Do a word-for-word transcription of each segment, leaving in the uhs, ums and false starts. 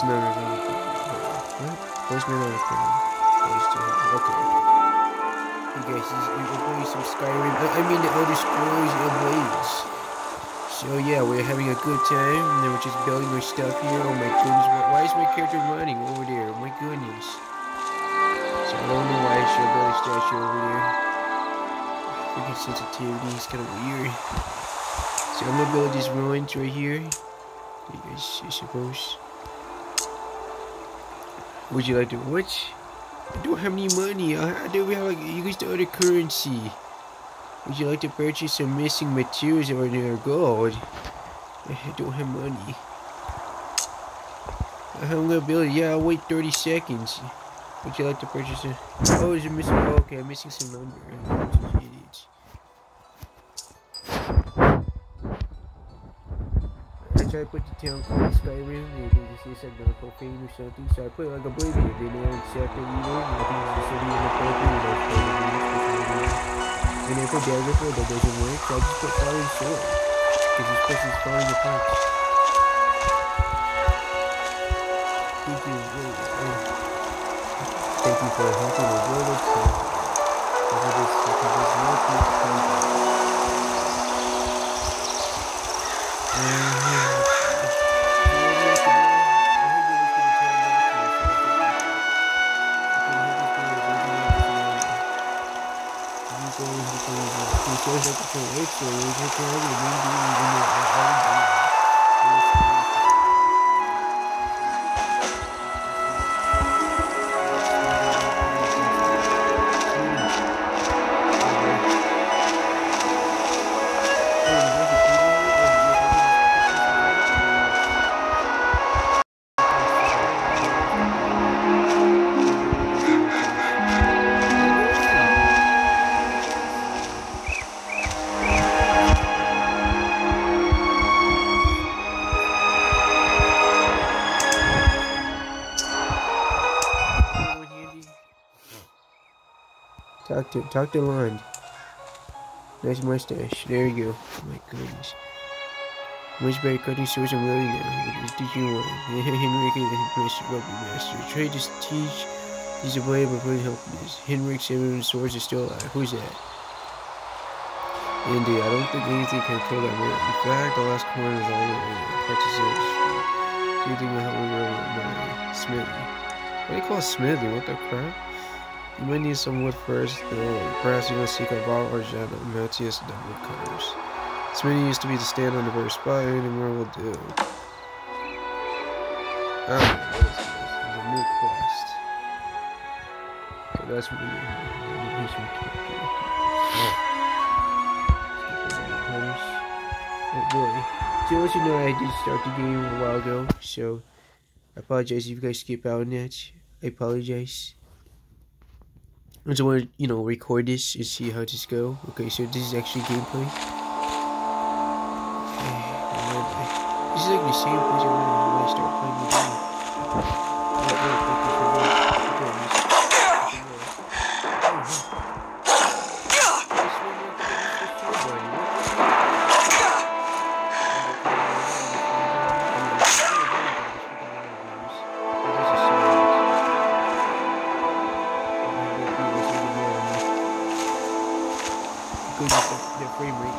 not available. What? Voicemail on the phone. Okay. Hey guys, this is we're playing some Skyrim. I, I mean the Elder Scrolls Blades. So yeah, we're having a good time. And then we're just building our stuff here. Oh my goodness, why is my character running over there? Oh my goodness. So I don't know why I should build a statue over there. Freaking sensitivity is kind of weird. So I'm gonna build these ruins right here. I guess I suppose. Would you like to watch? I don't have any money. I, I don't have like use the other currency. Would you like to purchase some missing materials or their gold? I don't have money. I'm gonna build it. Yeah, I'll wait thirty seconds. Would you like to purchase it? Oh, is it missing? Oh, okay, I'm missing some lumber. Idiots. I tried to put the town called Skyrim. They just say something like profane or something. So I put like a Oblivion. They know it's after you know. I think it's a city in the Philippines. And I put dagger for it, that doesn't work. So I just put falling sword. Because this place is falling apart. Thank you. Thank you for helping the world. Because of this, because there's no place to find it. Talk to, talk to Lund. Nice mustache. There you go. Oh my goodness. Much better cutting swords and wielding now. It's teaching one. Henrik is the rugby master. Try to teach. He's a blade, but really helpless. Henrik, seven swords, is still alive. Who's that? Indeed, I don't think anything can kill that man. In fact, the last corner is all the way. Practices. Do you think will help me go with my smithy? What do you call smithy? What the crap? You might need some wood first, though. Perhaps you must seek out Val or Jana, Matthias, the woodcutters. Smithy used to be to stand on the very spot, anymore will do. Ah, what is this? There's a new quest. So that's what we do. Oh boy. So, as you know, I did start the game a while ago, so I apologize if you guys skip out on that. I apologize. I just want to, you know, record this and see how this go. Okay, so this is actually gameplay. This is like the same place I wanted when I start playing the game. The frame rate.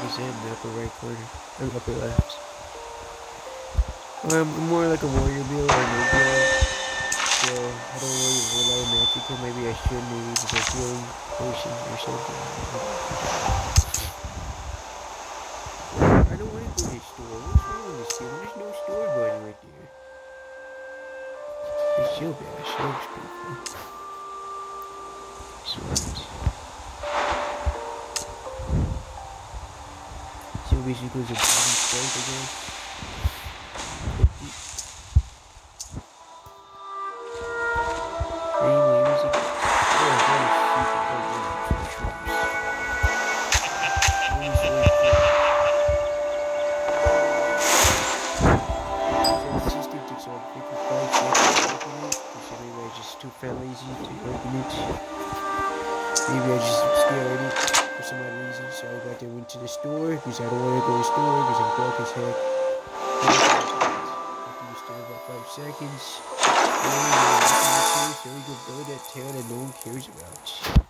is in the upper right corner, or upper left. Um, I'm more like a warrior build or no build, so I don't really rely on magical. Maybe I should, maybe with a healing potion or something. I don't want to go to the store. What's wrong with this game? There's no store button right there. It's so bad. It looks pretty cool. Sweet. So basically it's a body strike again. Anyway, music. Oh, that is super cool. That is really cool. The system takes like fifty-five seconds to open it. So maybe I just too fat lazy to open it. Maybe I just scared it for some odd reason. So I got there, went to the store because I don't want to go to the store because I'm broke as heck. I can store about five seconds. And so we go build that town that no one cares about.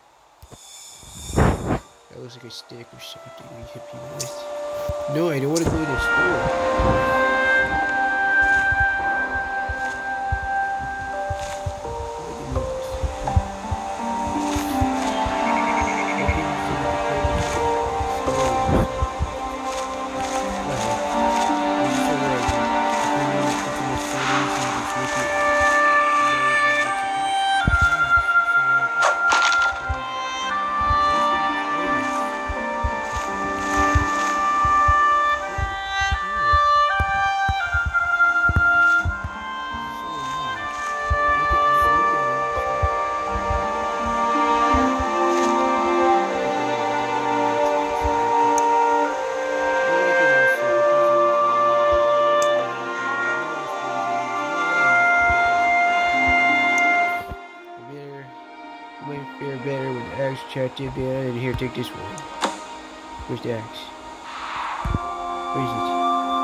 That looks like a stick or something we hit people with. No, I don't want to go to the store. Chat it, and here, take this one. Where's the axe? Where is it?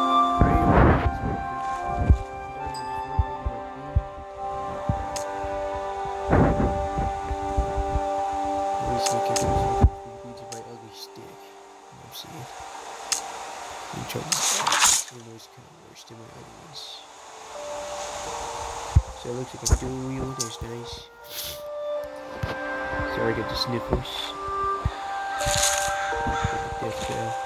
Where's the kick? Beaten by ugly stick. I'm seeing. I'm trying to. It was kind of worse than my other ones. So it looks like a dual wheel. That's nice. Sorry, I got the sniffles. Death bell.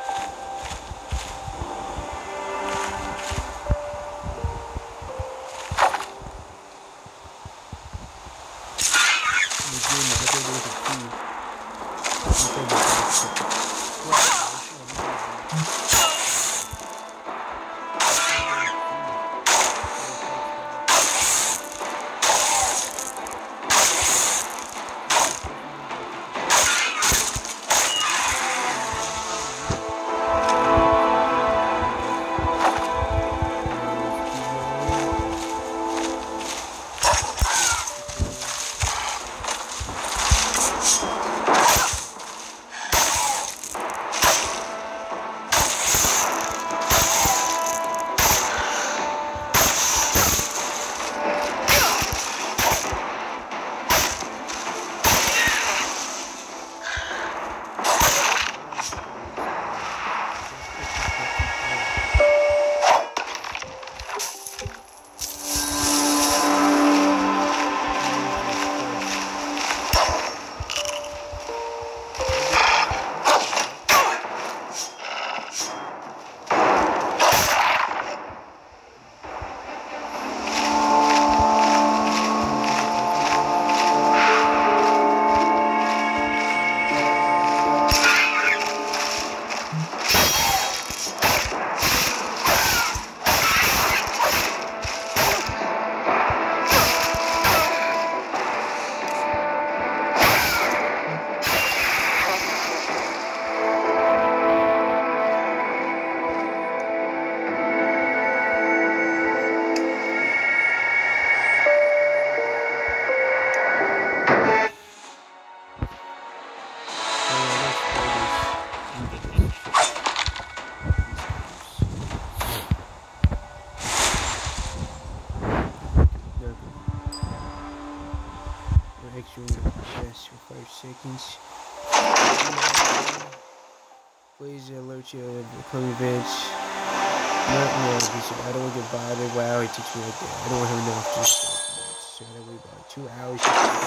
Chest for five seconds. Please alert you of the coming events. No, no, I don't want to get bothered. Wow, it takes me like that. I don't want him enough to start. So I wait about two hours.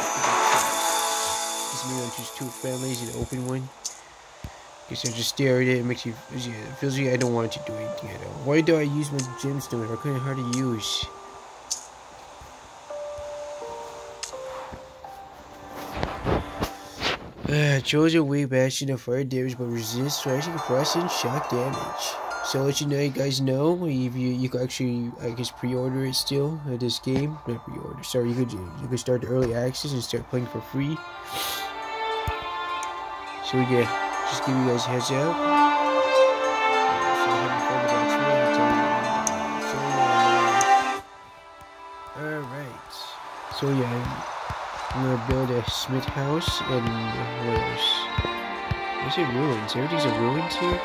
This me on choose two families and open one. Guess I just stare at it. It makes you, yeah, it feels like I don't want to do anything at all. Why do I use my gemstones? They're kind of hard to use. Uh, chosen way bastion of fire damage but resist slashing, frost, and shock damage. So I'll let you know, you guys know, if you you can actually, I guess, pre-order it still at this game. Not pre-order. Sorry, you could you could start the early access and start playing for free. So yeah, just give you guys a heads up. All right. So yeah, I'm gonna build a smith house and what else? What's it ruins? Everything's a ruins here.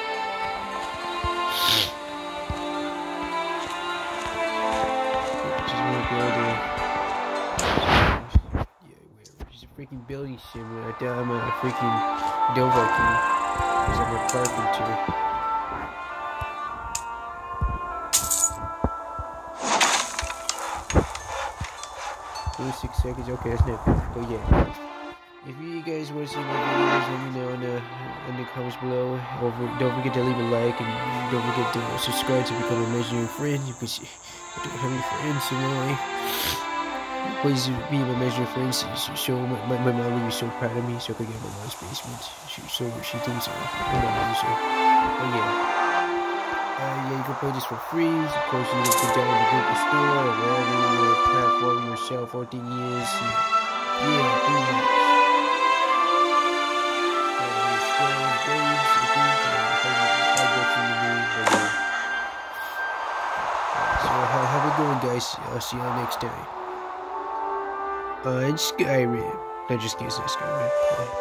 Freaking building simulator. I thought I'm a freaking Dover king because I'm a carpenter. twenty-six seconds. Okay, that's not bad. But yeah, if you guys want to see more videos, let me know in the, in the comments below. Over, don't forget to leave a like and don't forget to subscribe to become a imaginary friend. You can see I don't have any friends in real life. Please be my measure friends. So my, my, my mom will be so proud of me. So I could get my mom's basement. She, so she thinks so. I don't know, so. But yeah, uh, yeah, you can play this for free. Of course, you can go down to the Google Store or wherever your platform, your cell phone thing is. Yeah, yeah, pretty much. So how have it going, guys? I'll see y'all next time. On Skyrim. No, just kidding, it's not Skyrim.